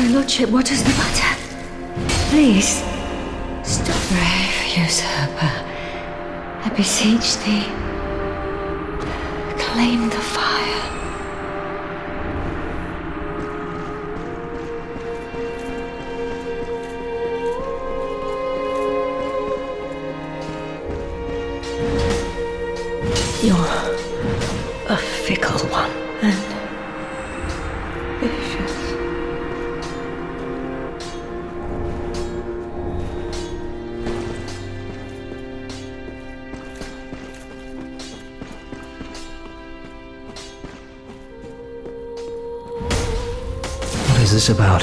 My lordship, what is the matter? Please, stop. Brave usurper, I beseech thee, claim the fire. You're a fickle one, and vicious. What is this about?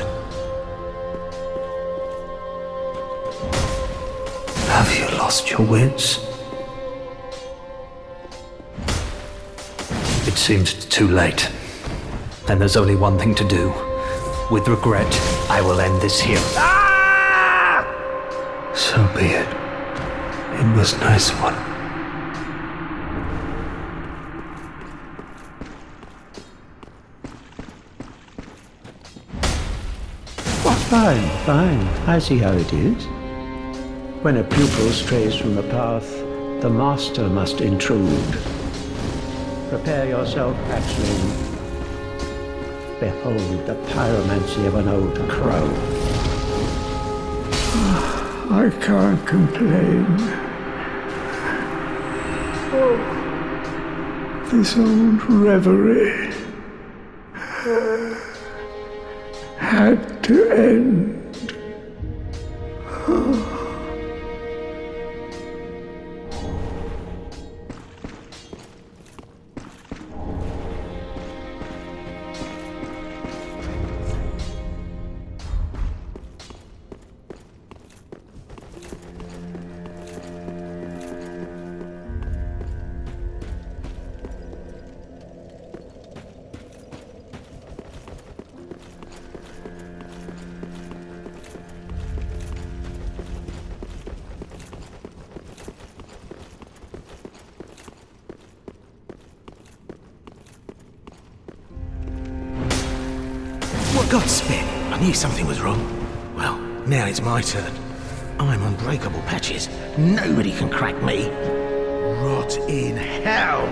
Have you lost your wits? It seems too late. And there's only one thing to do. With regret, I will end this here. Ah! So be it. It was nice one. Fine, fine. I see how it is. When a pupil strays from the path, the master must intrude. Prepare yourself, hatchling. Behold the pyromancy of an old crow. I can't complain. Oh, this old reverie had to end. What got spit? I knew something was wrong. Well, now it's my turn. I'm unbreakable patches. Nobody can crack me. Rot in hell!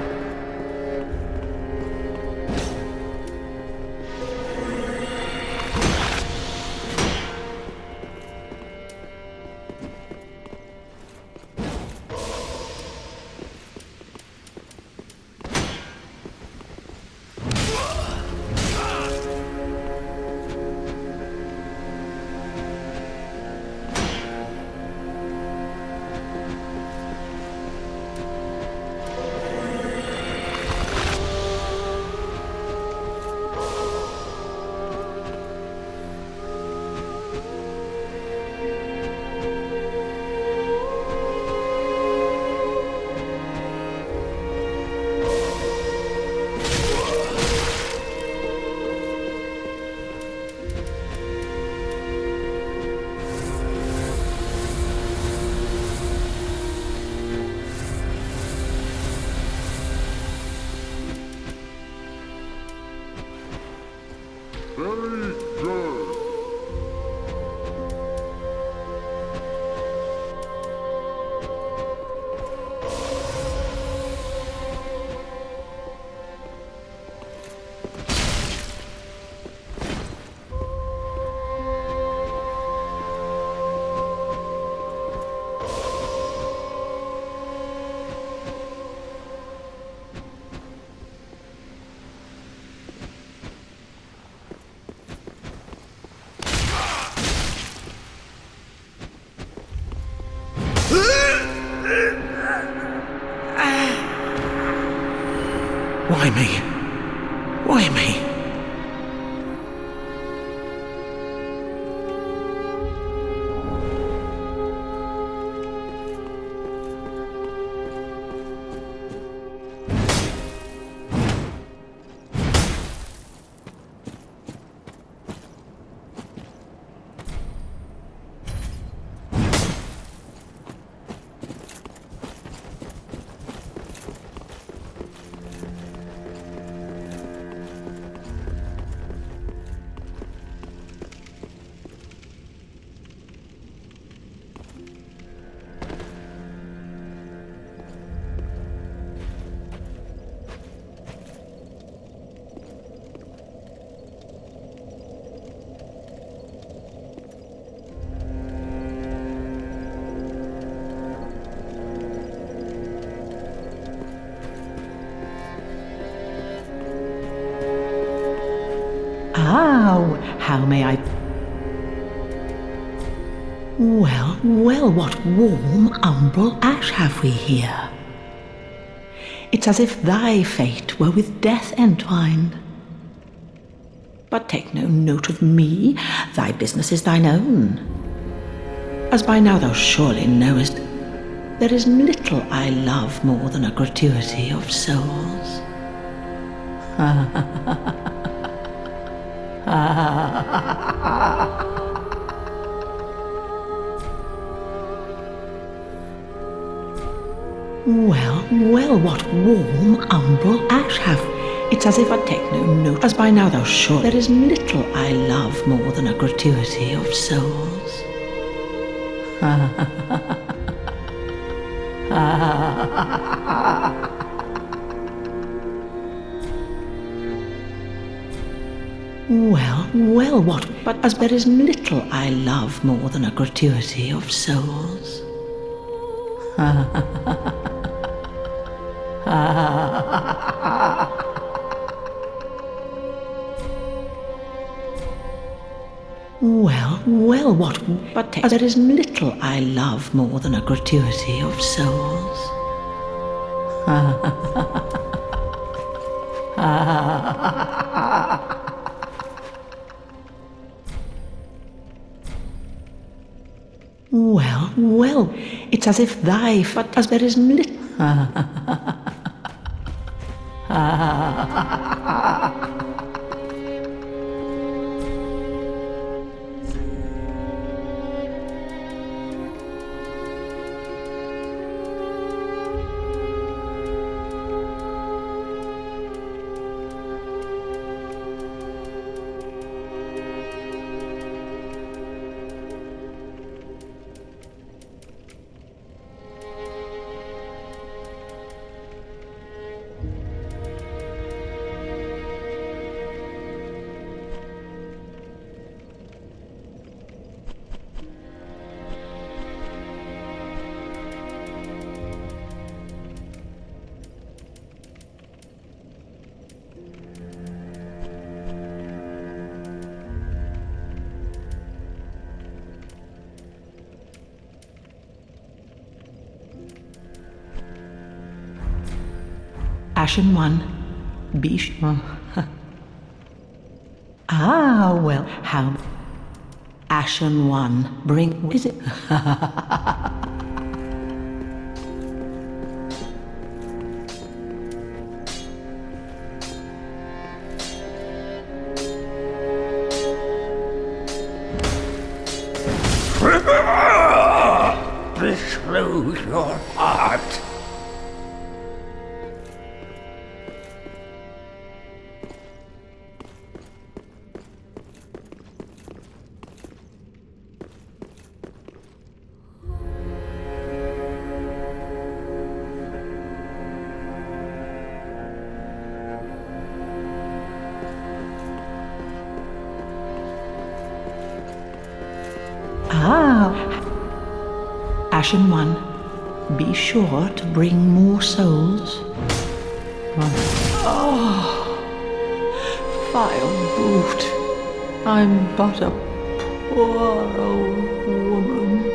Why me? Why me? how may I... Well, what warm umbral ash have we here? It's as if thy fate were with death entwined. But take no note of me, thy business is thine own. As by now thou surely knowest, there is little I love more than a gratuity of souls. Well, what warm umbral ash have. It's as if I take no note, as by now thou sure there is little I love more than a gratuity of souls. Well, what? But as there is little I love more than a gratuity of souls. Well, what? But as there is little I love more than a gratuity of souls. Well, it's as if thy, but as there is little. Ashen One, be sure. Well, how? Ashen One, bring. Is it? Disclose your heart. Ashen One, be sure to bring more souls. Vile brute, I'm but a poor old woman.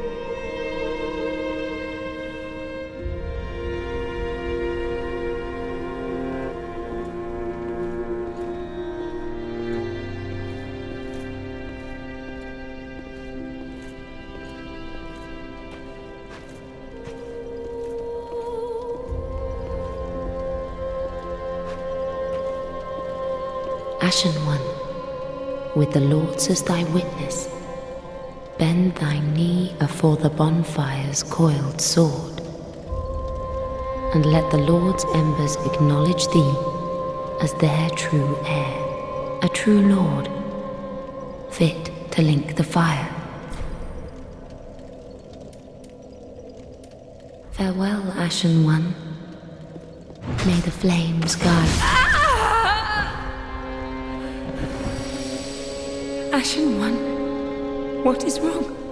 Ashen One, with the Lords as thy witness, bend thy knee afore the bonfire's coiled sword, and let the Lord's embers acknowledge thee as their true heir, a true Lord, fit to link the fire. Farewell, Ashen One. May the flames guide. Ashen One, what is wrong?